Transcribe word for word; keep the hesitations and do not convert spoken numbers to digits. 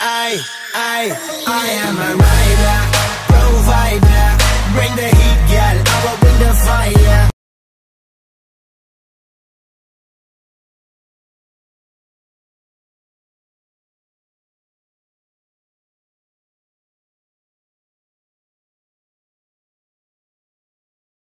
I, I, I am a rider, provider, bring the